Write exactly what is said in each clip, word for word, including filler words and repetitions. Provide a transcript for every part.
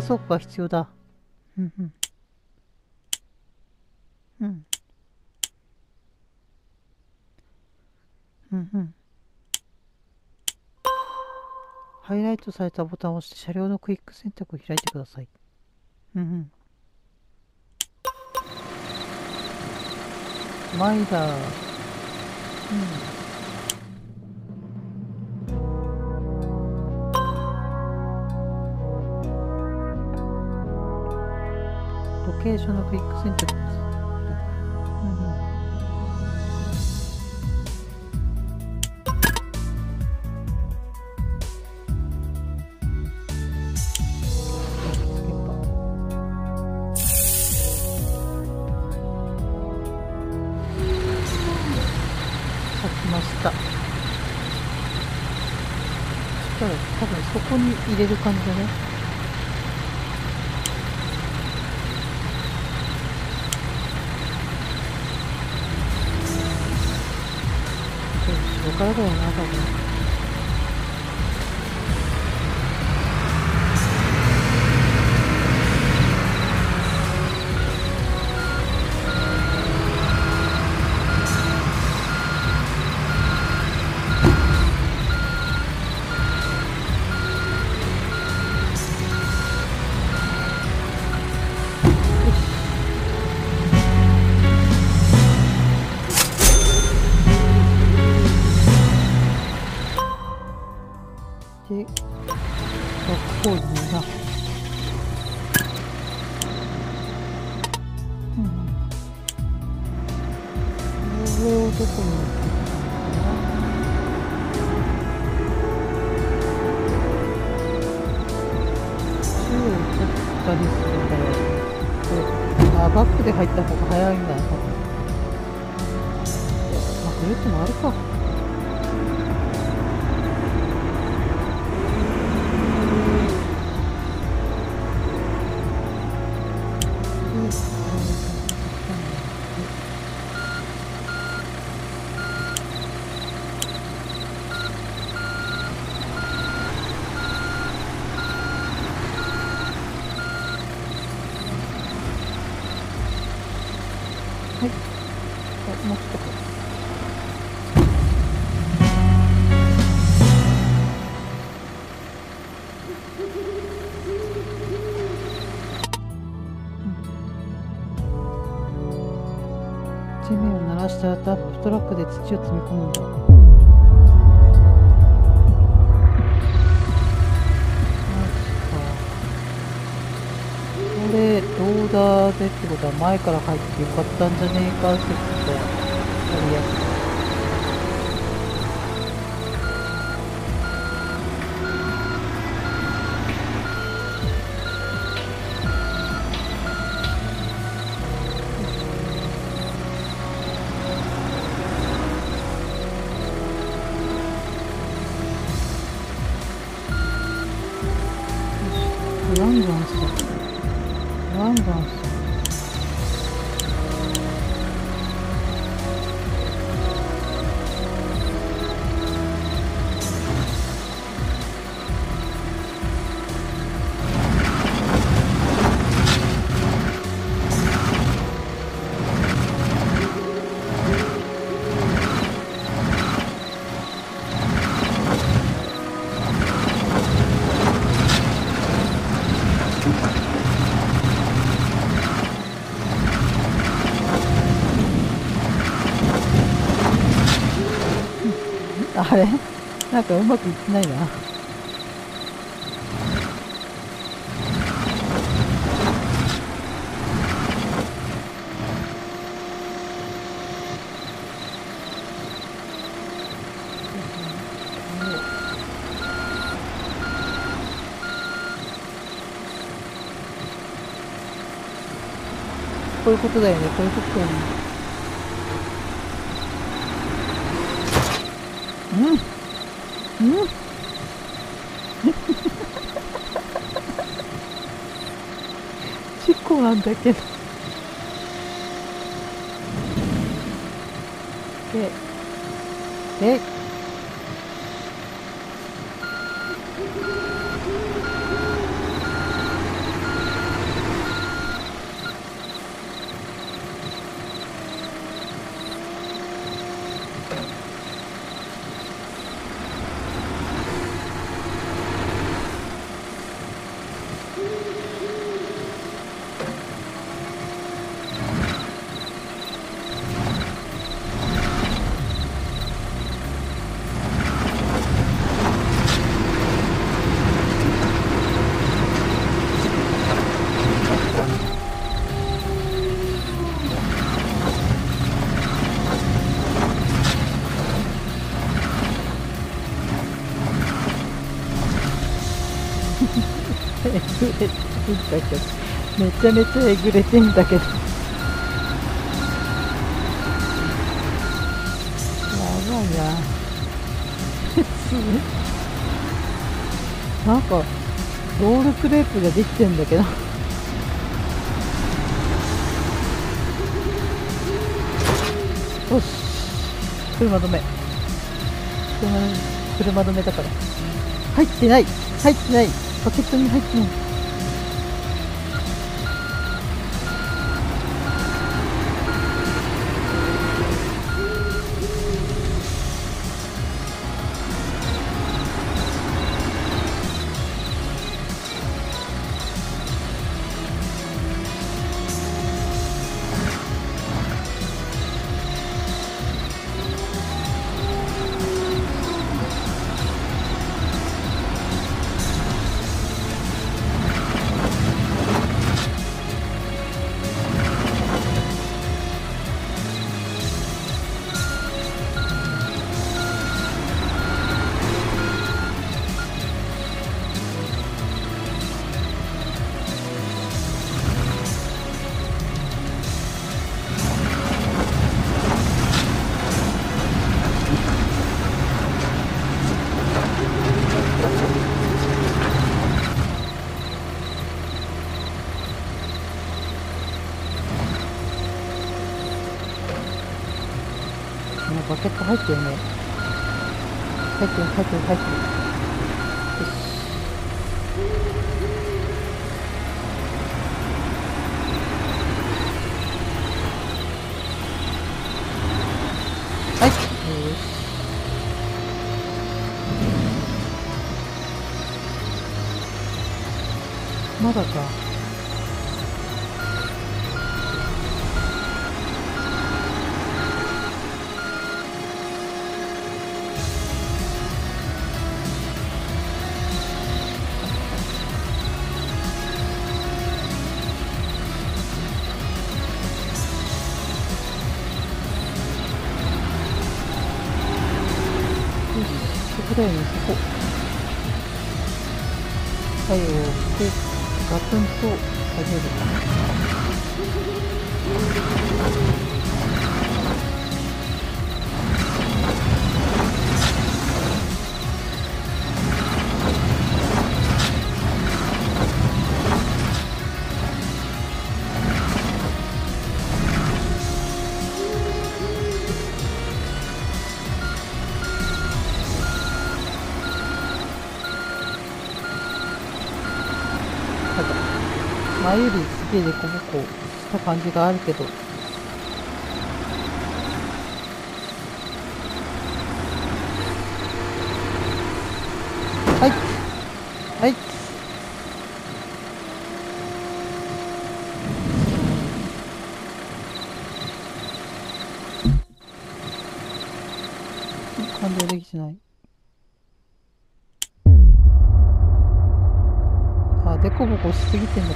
倉庫が必要だ。うんうん。うん。うんうん。ハイライトされたボタンを押して車両のクイック選択を開いてください。うんうん。マイダー。うん。ロケーションのクイック選択です。うんうん。ました。そしたら多分そこに入れる感じだね。後ろからだよな、多分。で、学校にな。うん。これをどこに置くのかな。中を取ったりするから、これ、あ、バックで入った方が早いんだ、多分。まあ、ぐるっと回るか。はい。あ、もうちょっとか。地面を鳴らしたダンプトラックで土を積み込むんだ。マジか。これローダーでってことは前から入ってよかったんじゃねえか説がありやすい。ガンガンしたガンガンしたあれなんかうまくいってないな。こういうことだよね、こういうことだよね。うんうん事故なんだけど。で、で、 ぐれてんだけど、めちゃめちゃえぐれてんだけど。やばいな。なんか、ロールクレープができてんだけど。よし。車止め。車、車止めだから。入ってない入ってないバケットに入ってない。バケット入ってるね。入ってる入ってる入ってる。よし。はい。よし。まだか。そこだよね、そこ。作用してガツンと下げるかな。前よりすげえデコボコした感じがあるけど、はいはい完了できてない。あ、デコボコしすぎてんのか。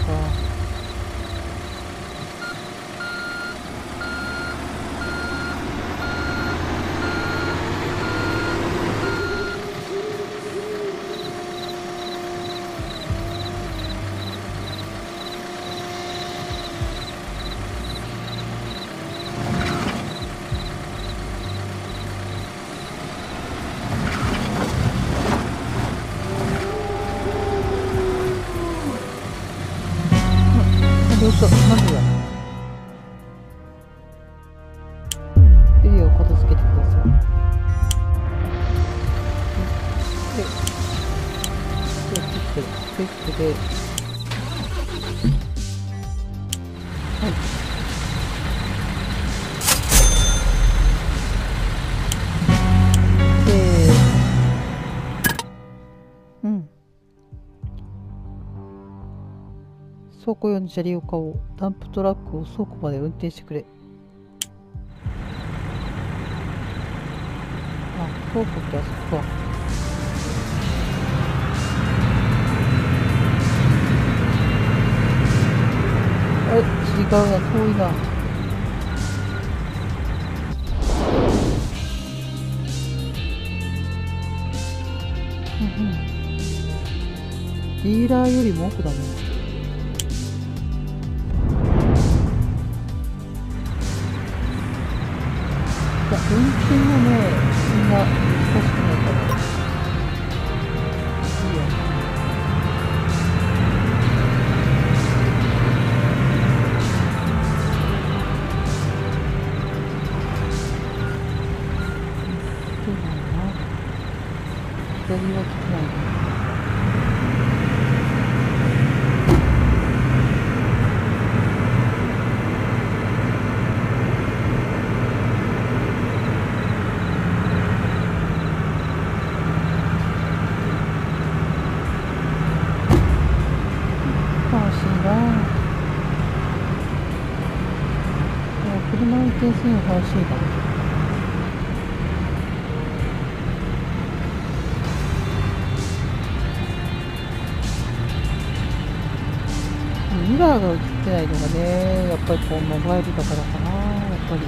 よいしょ、まずはエリアを片付けてください。で、で、チップ、チップで、はい。で、うん。倉庫用の車両を買おう。ダンプトラックを倉庫まで運転してくれ。あ、倉庫ってあそこか。あれ、違うな、遠いな。うんうん。 ディーラーよりも奥だね。いや、運転はね、そんな難しくないから。いいよ。そうだな。左はきつないな。車運転するの楽しいだろ。ミラーが映ってないのがね、やっぱりこうモバイルだからかな、やっぱり。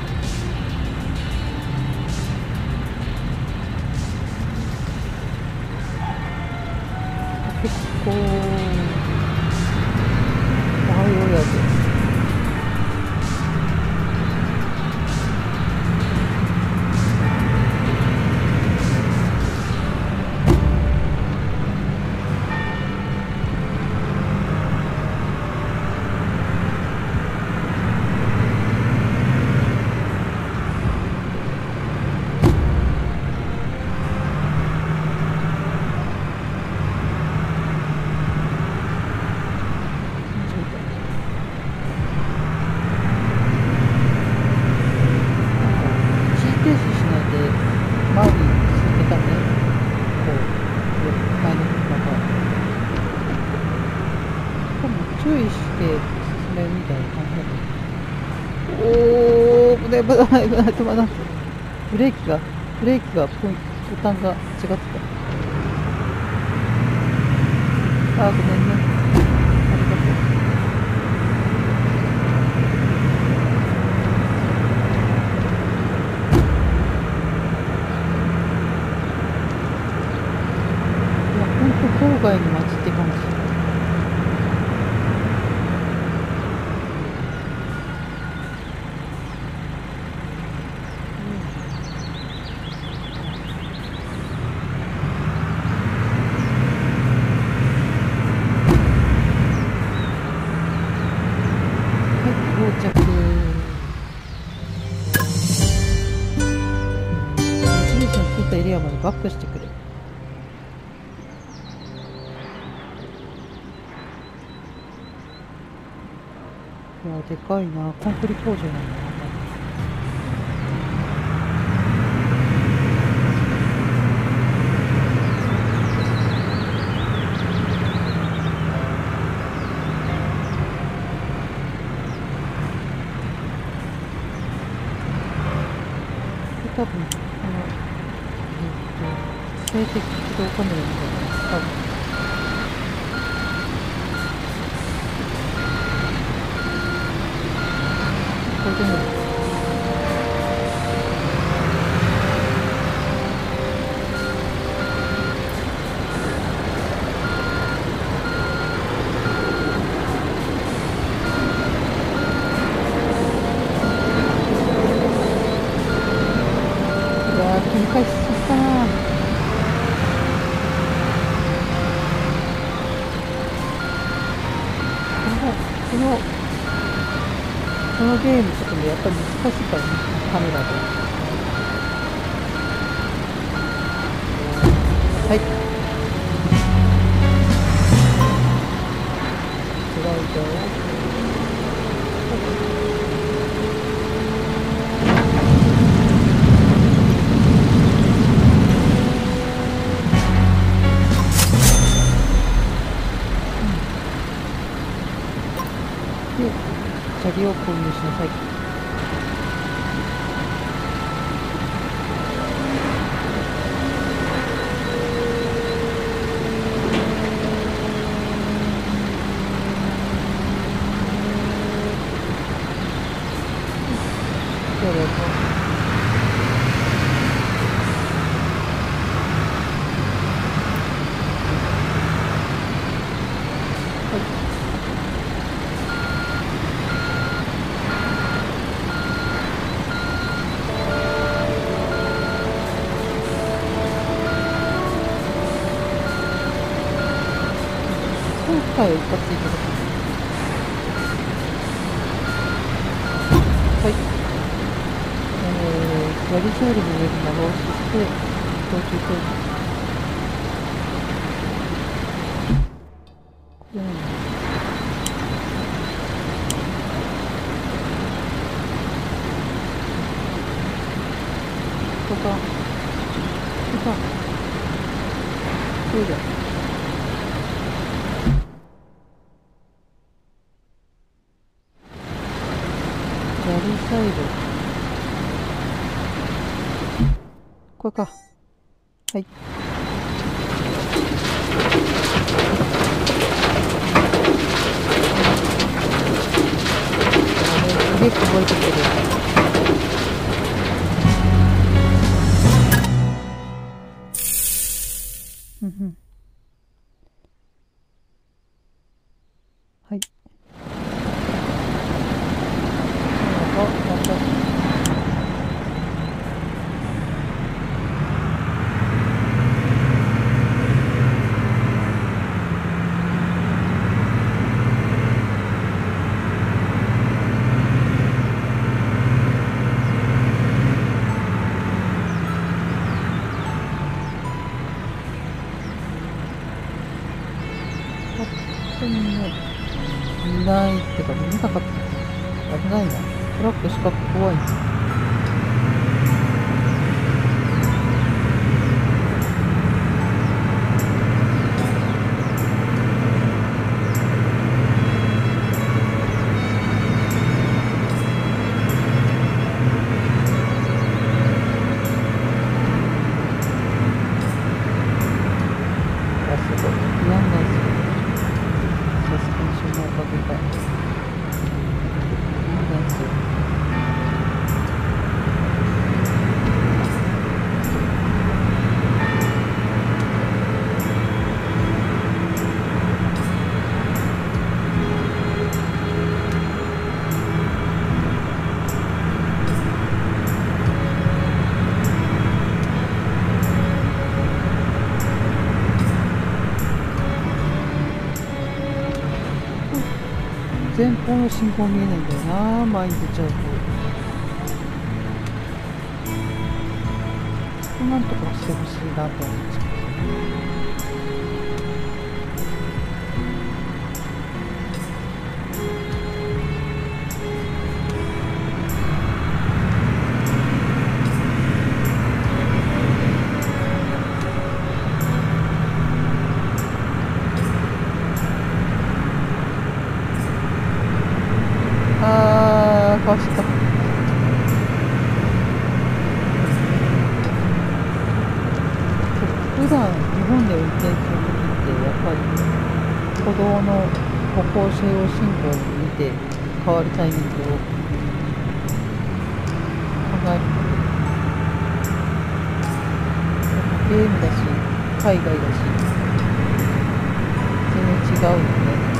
結構おはようやで。注意して進めるみたいな感じだと。おお、危ない危ない危ない、止まらない。ブレーキがブレーキがポインボタンが違ってた。あー、ごめんね。ありがとう。いや、ほんと郊外の街って感じ。到着。目印のついたエリアまでバックしてくれ。いや、でかいな。コンクリ工場なんだな。多分、この、えっと、静的起動カメラみたいな、多分。これでも、いやー、切り返しちゃったな。この、このゲームちょっとね、やっぱり難しいからね、カメラで。はい。スライドを。で、チャリを購入しなさい。どうぞ。 回を一発いただきます。はい。えー、左サイドの上に長押しして、操縦表示。これなんだ。ここか。ここか。そうだ。左サイド。これか。はい。すげえこぼれてくる。うんうん。はい。あ、また。いないってか見なかった。危ないな。トラック死角怖いな。あ、すごい。不安なんですよ。サスペンションのおかげか。いいなんですよ。前方の信号見えないんだよな、前に出ちゃうと。なんとかしてほしいなと思っちゃう。あー、かわした。普段日本で運転するときってやっぱり歩道の歩行者用信号を見て変わるタイミングを考えるので、ゲームだし海外だし全然違うよね。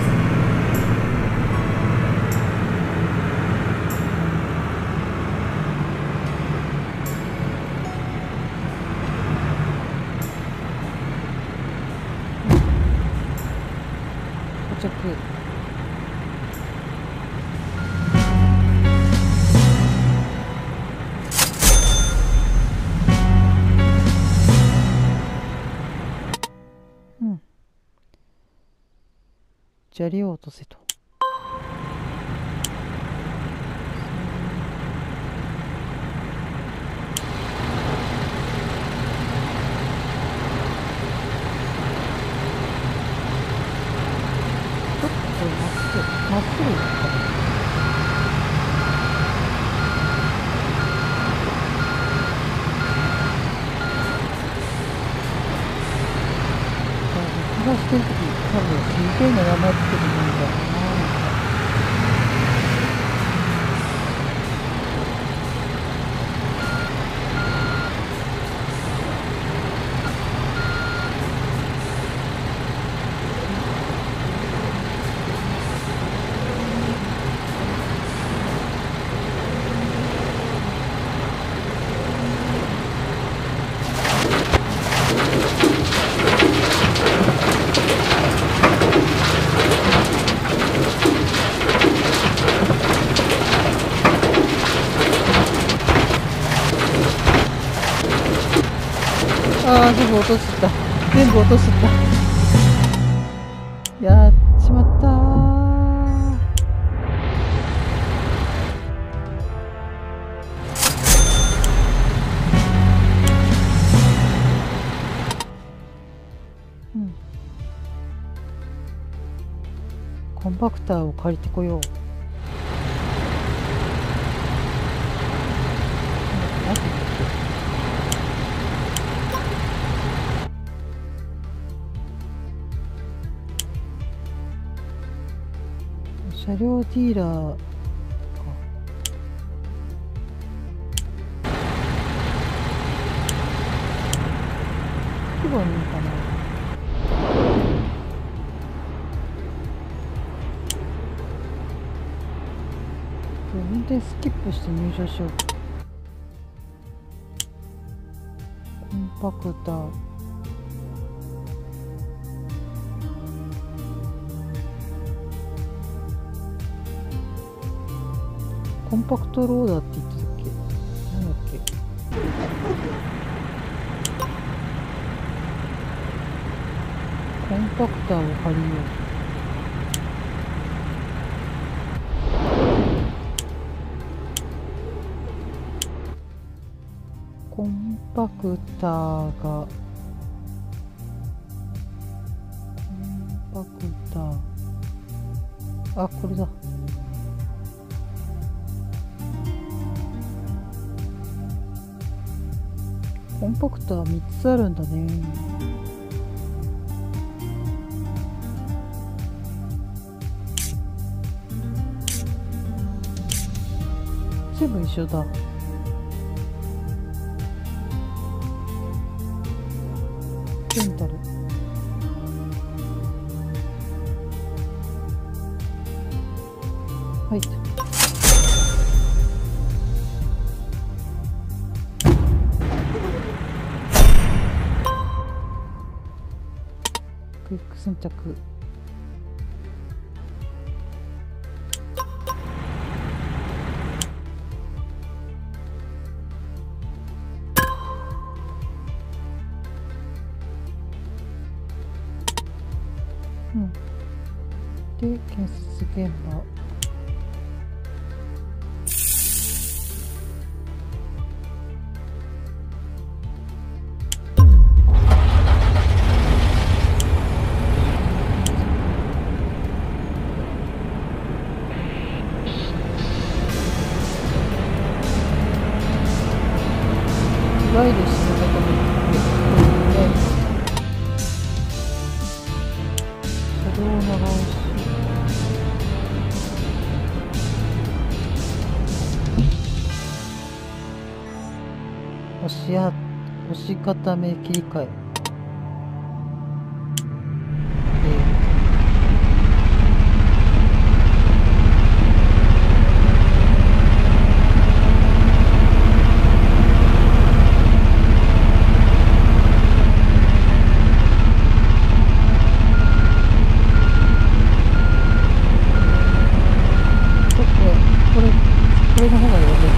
到着。うん。砂利を落とせと。まっすぐ行くかな。録画してるとき多分すげえな名前つけてもいいんだろうな。 ああ、全部落とした。全部落とした。やっちまったー。うん。コンパクターを借りてこよう。車両ディーラーか。どこがいいのかな。運転スキップして入場しよう。コンパクター。コンパクトローダーって言ってたっけ。なんだっけ。コンパクターを借りよう。コンパクターがコンパクター、あ、これだ。コンパクターみっつあるんだね。全部一緒だ。レンタル。はい。クイック選択。うん。で、建設現場。いわゆる仕事もで車両を長押し。押しや押し固め切り替え。これの方が良さそう。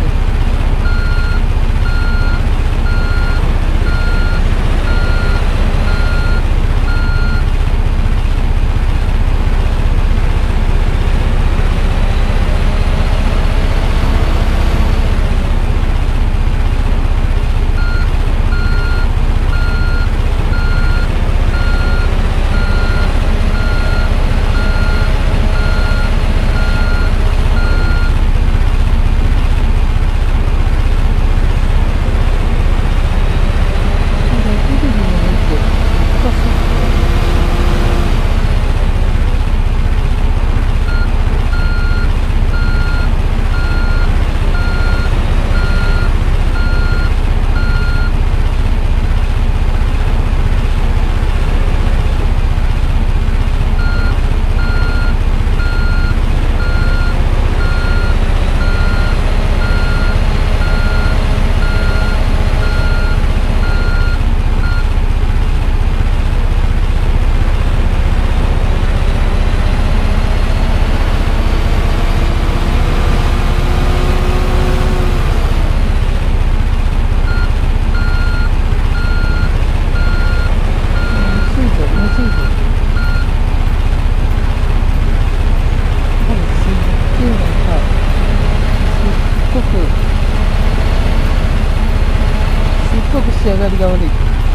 仕上がりが悪い。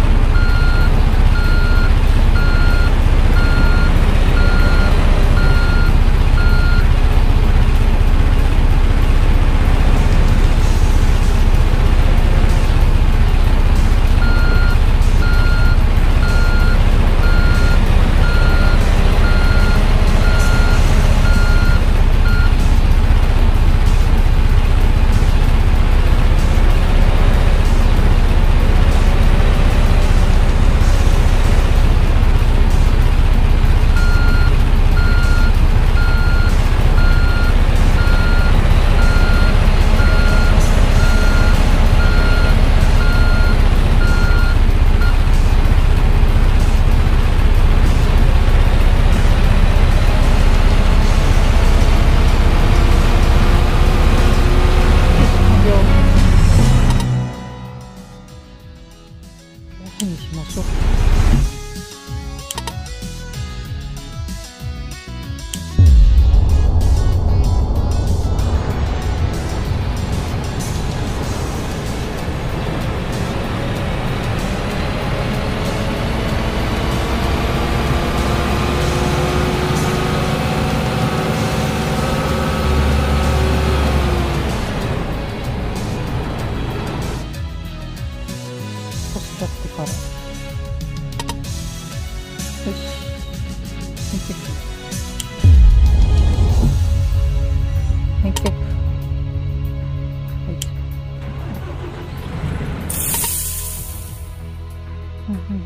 にしましょう。やってからよし返却返却はいうんうん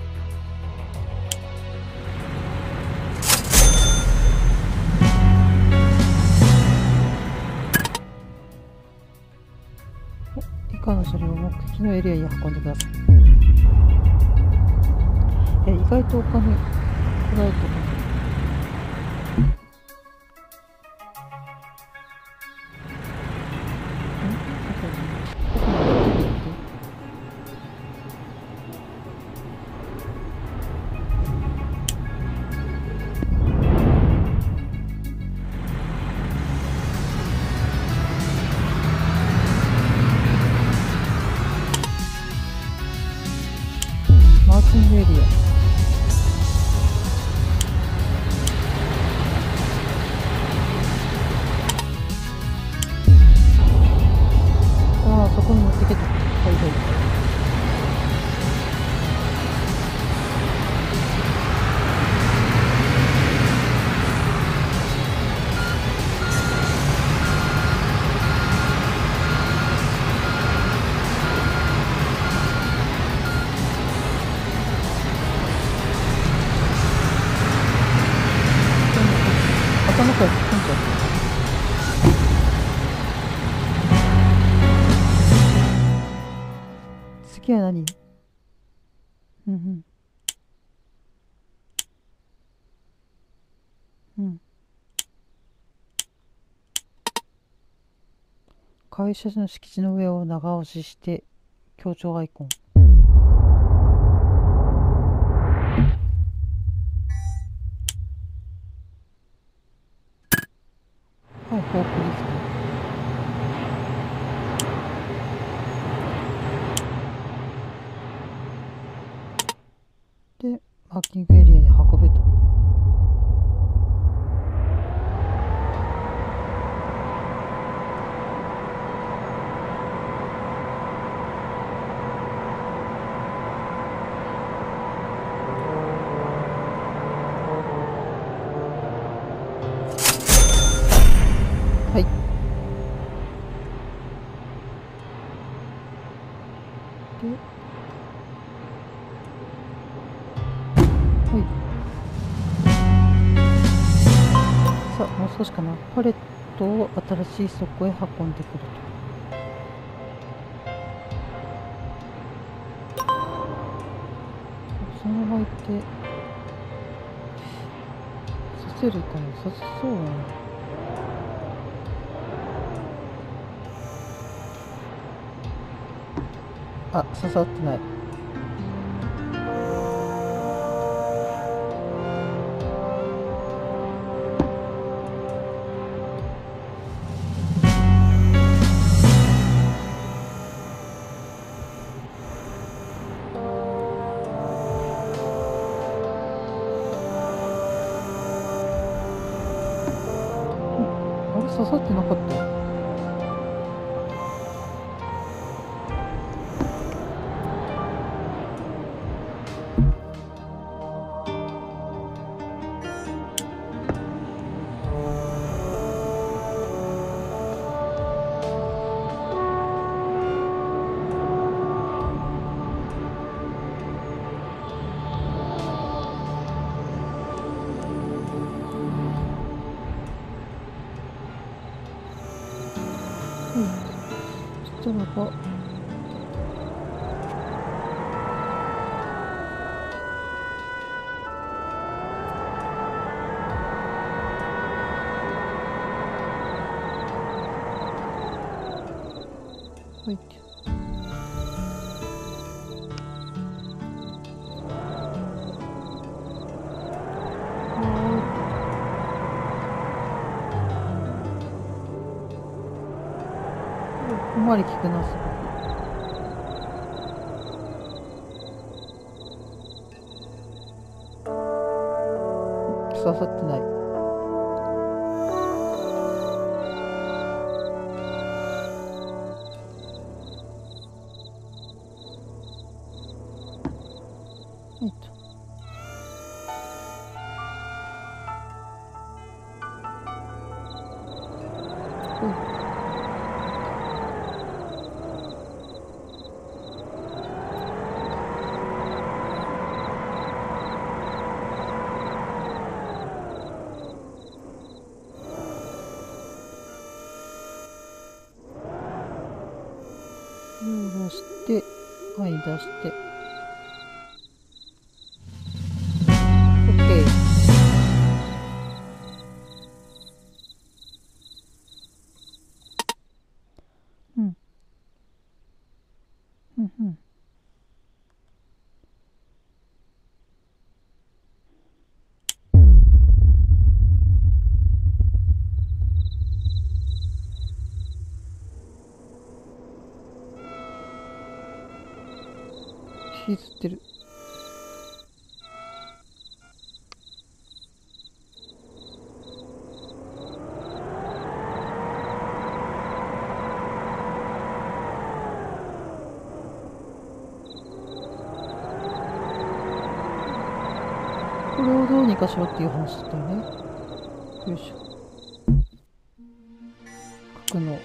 以下の車両を目的のエリアに運んでください。え意外とお金取られてる。マーキングエリア。ああ、そこに持ってけた。はいはい。頭から突っ込んじゃう。次は何？うんうんうん会社の敷地の上を長押しして協調アイコン。はい、フォークリフトでマーキングエリアに運べと。はい。で、はい。さあ、もう少しかな。パレットを新しい倉庫へ運んでくると。そのまま行って、させるかな、させそうな。あ、刺さってない。 刺さってなかった。うん、そしたらばはい。小回り効くな、すごく。刺さってない。はいと。ほい。下ろして、はい、出して。OK。うん。うん、うん。引きずってる。これをどうにかしろっていう話だったよね。よいしょ。角の。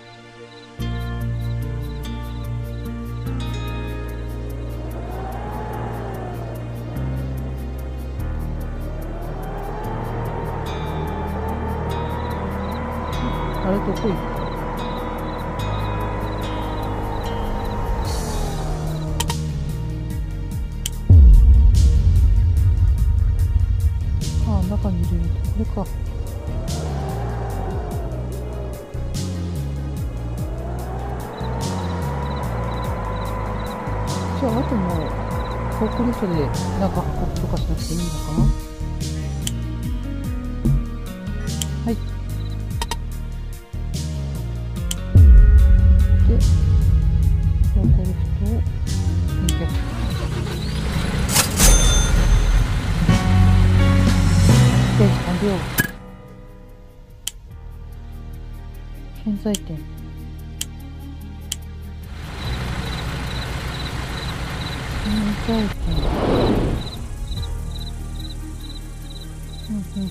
あれどこ行った？ああ、中に入れるとこれか。じゃああともうフォークリフトで中運ぶとかしなくていいのかな。はい。でフォークリフトを返却。ステージ完了。建材店。建材店。うんうんうん。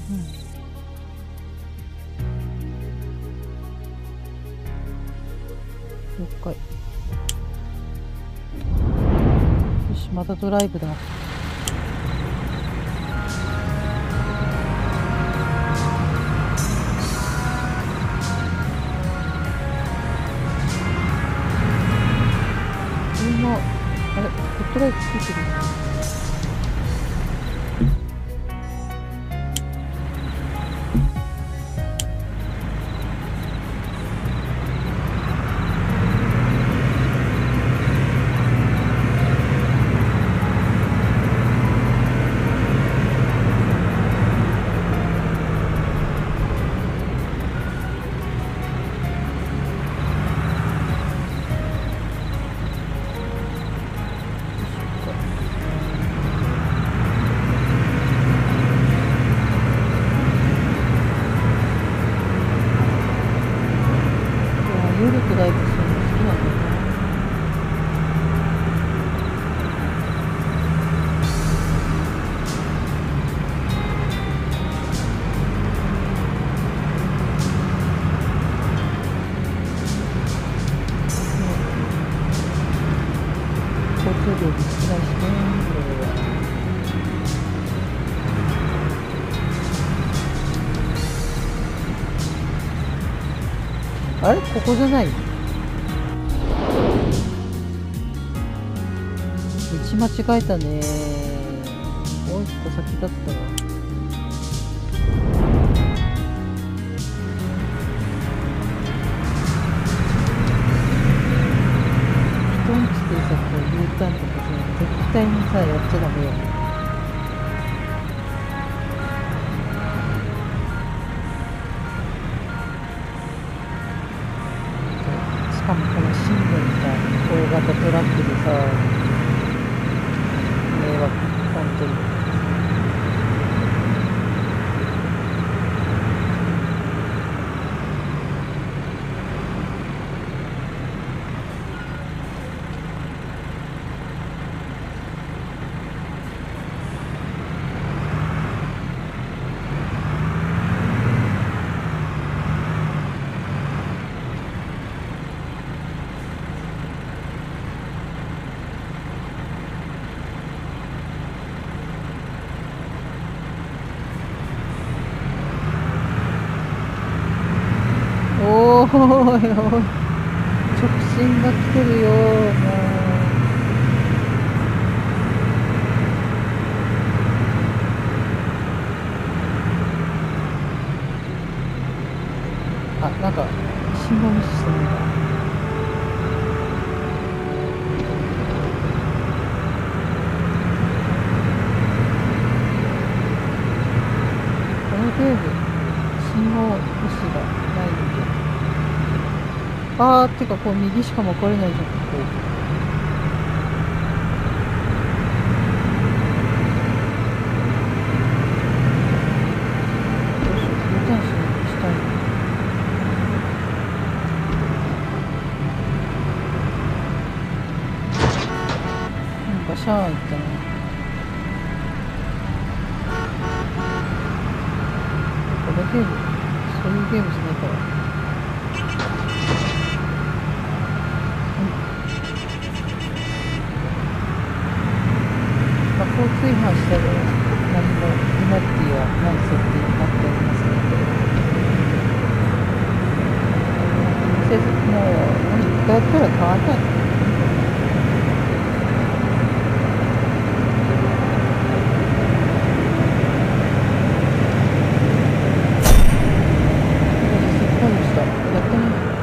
了解。よし、またドライブだ。車、あれ、ヘッドライトついてる。 あれここじゃない？道間違えたね。もう一個先だったわ。人んちでさ、こう U ターンとかさ、絶対にさ、やっちゃダメよ。しかもこのシングルみたいな大型トラックでさ、迷惑、本当に。おーいおい、直進が来てるよ、もう。あ、なんか、信号無視してるんだ。このゲーム、信号無視がないんで。あー、ってか、こう、右しか分かれないじゃん、ここ。どうしよう、U ターンししたいの。なんか、シャー行ったな。このゲーム、そういうゲームじゃないから。交通違反したら何もペナルティはない設定になっておりますので、もういっかいやったら変わんない。失敗した。やってみる。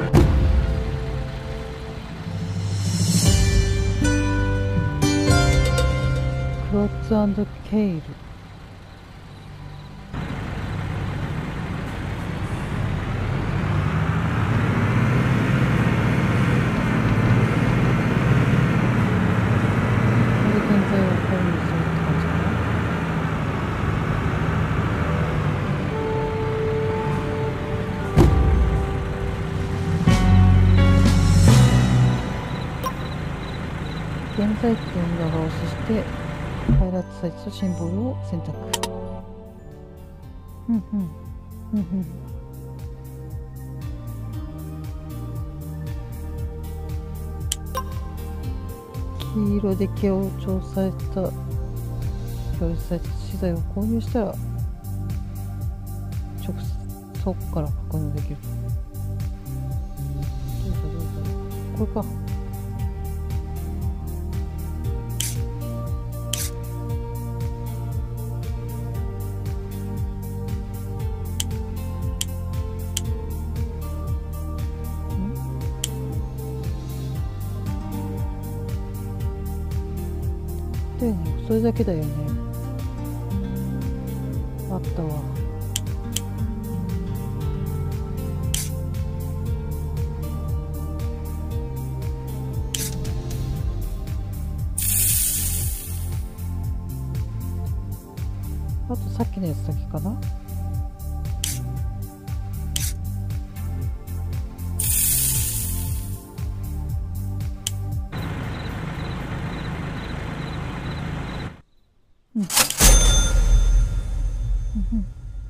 クロッツ&ケイル。現在地を長押ししてパイラットサイトとシンボルを選択。うんうんうんうん。黄色で強調された表示された資材を購入したら直接そこから確認できる。どうぞどうぞ。これか。だよね、それだけだよね。あったわ。あとさっきのやつだけかな。うん。うんうん。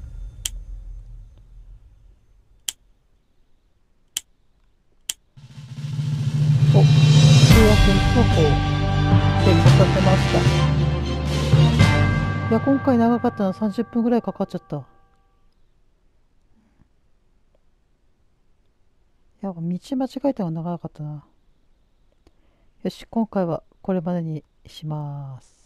お、契約投稿成功させました。いや、今回長かったのさんじゅっぷんぐらいかかっちゃった。 やっぱ道間違えたのが長かったな。よし、今回はこれまでにします。